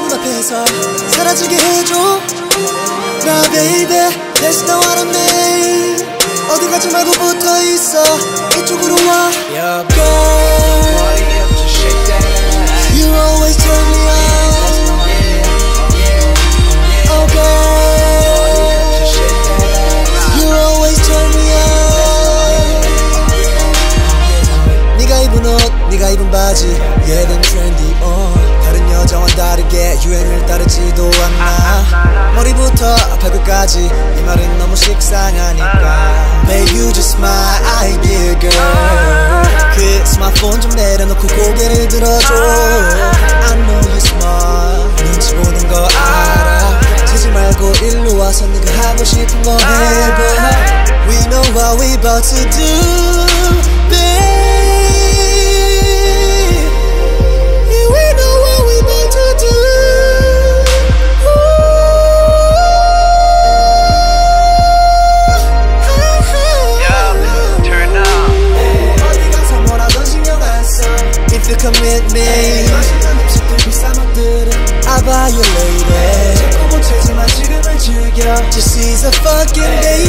눈앞에서 사라지게 해줘. 나 baby that's not what I mean. 어디 가지 말고 붙어있어. 이쪽으로 와. Yeah girl, you always turn me on. Oh girl, you always turn me on. 네가 입은 옷, 네가 입은 바지, yeah them trendy 다른 여자와 다르게 유행을 따르지도 않아. 머리부터 발끝까지 네 말은 너무 식상하니까 Babe you just my idea girl. 그 스마트폰 좀 내려놓고 고개를 들어줘. I know you smart, 눈치 보는 거 알아. 재지 말고 일로 와서 네가 하고 싶은 거 해봐. We know what we about to do, babe. If you commit me, I violate it. Just seize a fucking day.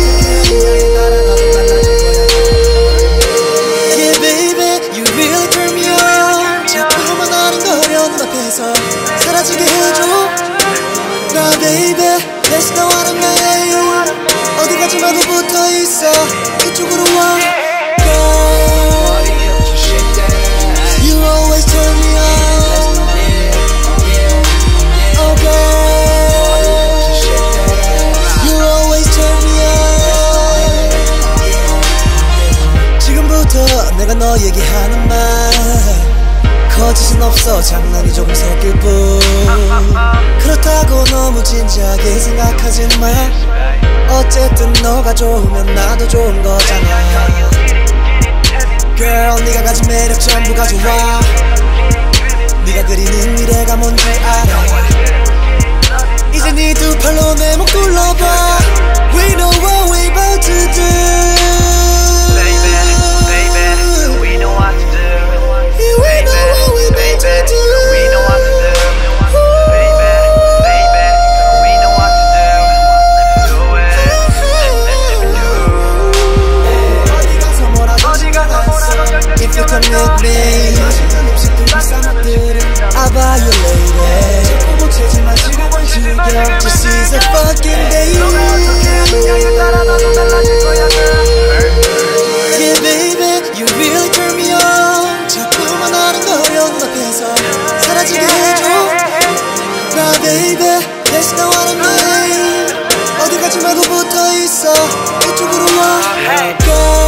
Yeah baby, you really turn me on. 자꾸만 아른거려 눈앞에서 사라지게 해줘. 나 baby, that's not what I mean. 어디 가지 말고 붙어있어. 이쪽으로 와. 내가 너 얘기하는 말 거짓은 없어. 장난이 조금 섞일 뿐. 그렇다고 너무 진지하게 생각하지 마. 어쨌든 너가 좋으면 나도 좋은 거잖아. Girl 네가 가진 매력 전부가 좋아. 네가 그리는 미래가 뭔지 알아. 이제 네 두 팔로 내 목 둘러봐. We know what we about to do. If you commit me, I violate it. Just seize a fucking day. Yeah baby, you really turn me on. 자꾸만 아른거려 눈앞에서 사라지게 해줘. 나 baby, that's not what I mean. 어디 가지 말고 붙어있어. 이쪽으로 와.